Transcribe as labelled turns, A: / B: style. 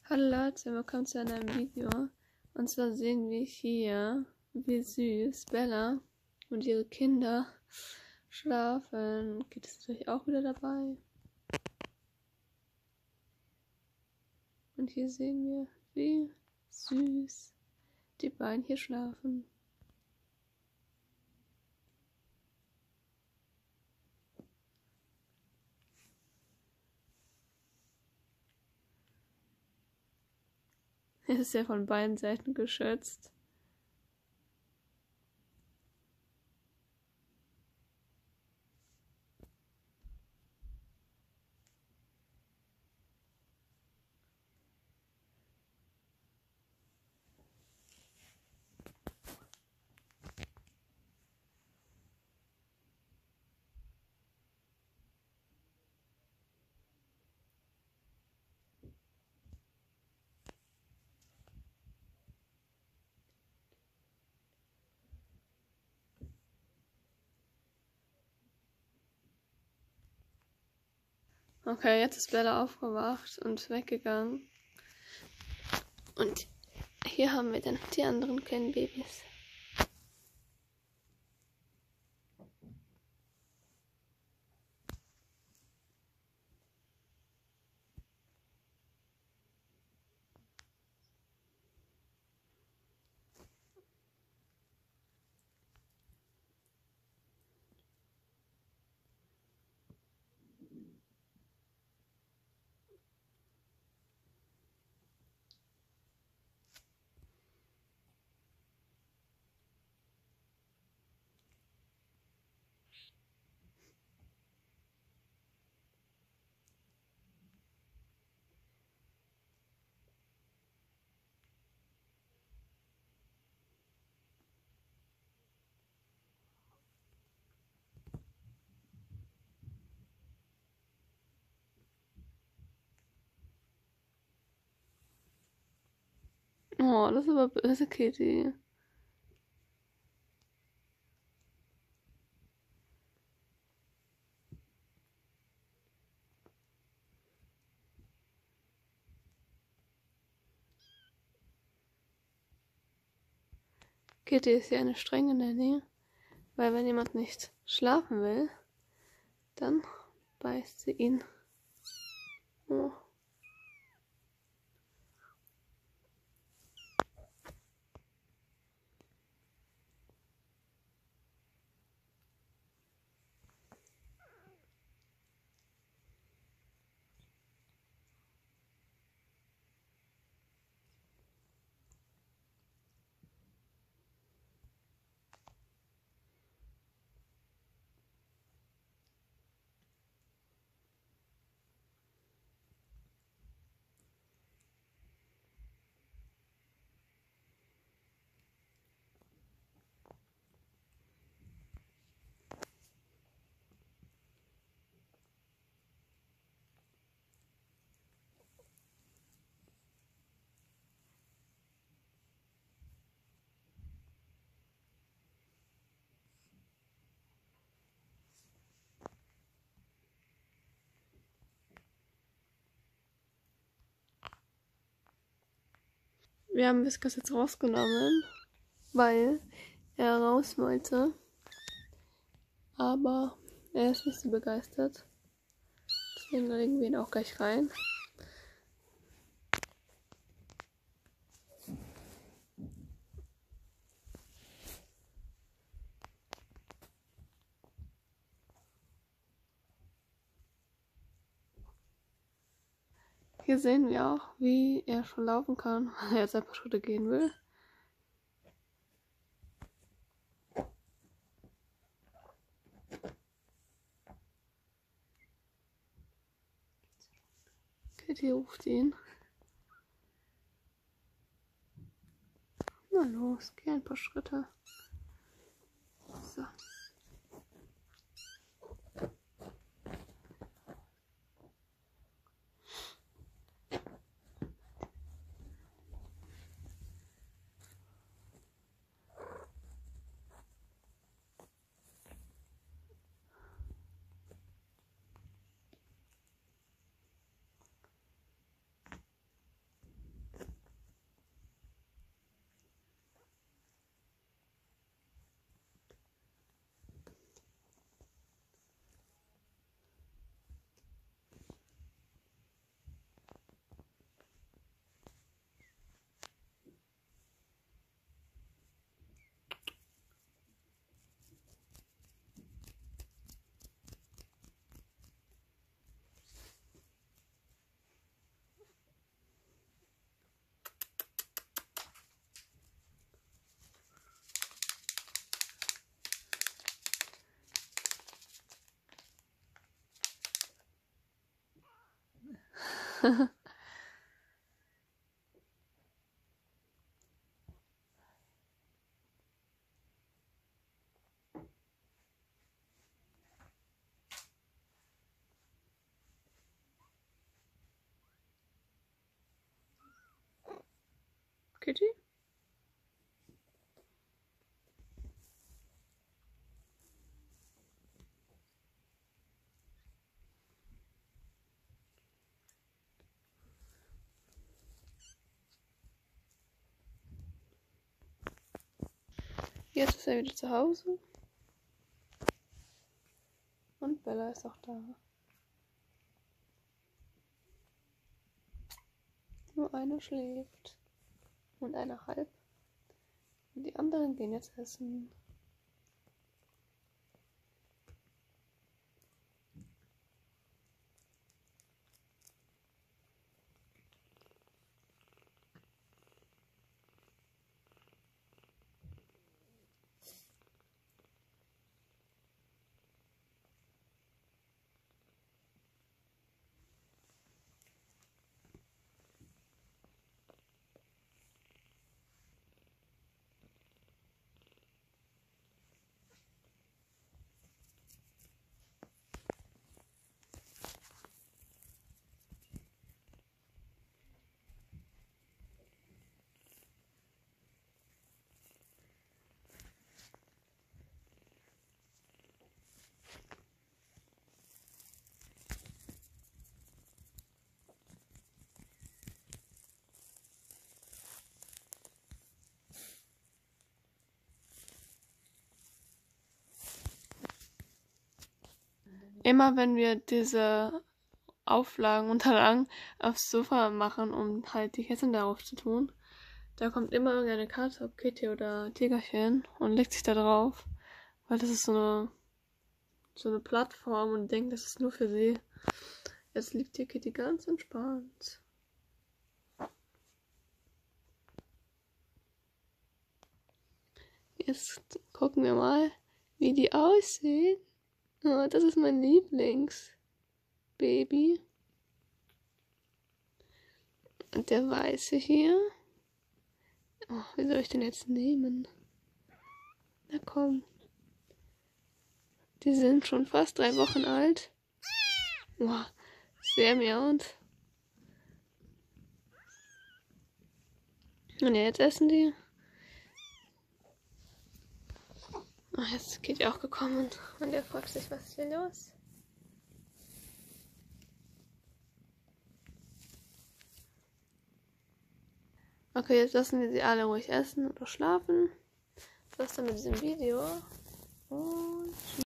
A: Hallo Leute, willkommen zu einem Video. Und zwar sehen wir hier, wie süß Bella und ihre Kinder schlafen. Geht es natürlich auch wieder dabei. Und hier sehen wir, wie süß die beiden hier schlafen. Er ist ja von beiden Seiten geschützt. Okay, jetzt ist Bella aufgewacht und weggegangen. Und hier haben wir dann die anderen kleinen Babys. Oh, das ist aber böse, Kitty. Kitty ist ja eine strenge Nanny, weil wenn jemand nicht schlafen will, dann beißt sie ihn. Oh. Wir haben Whiskas jetzt rausgenommen, weil er raus wollte. Aber er ist nicht so begeistert. Deswegen legen wir ihn auch gleich rein. Hier sehen wir auch, wie er schon laufen kann, weil er jetzt ein paar Schritte gehen will. Kitty ruft ihn. Na los, geh ein paar Schritte. So. Kitty? Jetzt ist er wieder zu Hause. Und Bella ist auch da. Nur eine schläft. Und eine halb. Und die anderen gehen jetzt essen. Immer wenn wir diese Unterlagen aufs Sofa machen, um halt die Ketten darauf zu tun, da kommt immer irgendeine Karte, ob Kitty oder Tigerchen, und legt sich da drauf, weil das ist so eine Plattform und denkt, das ist nur für sie. Jetzt liegt hier Kitty ganz entspannt. Jetzt gucken wir mal, wie die aussehen. Oh, das ist mein Lieblingsbaby. Und der weiße hier. Oh, wie soll ich den jetzt nehmen? Na komm. Die sind schon fast 3 Wochen alt. Oh, sehr miauend. Und jetzt essen die. Oh, jetzt ist Kitty auch gekommen. Und er fragt sich, was ist hier los? Okay, jetzt lassen wir sie alle ruhig essen oder schlafen. Das war's dann mit diesem Video. Und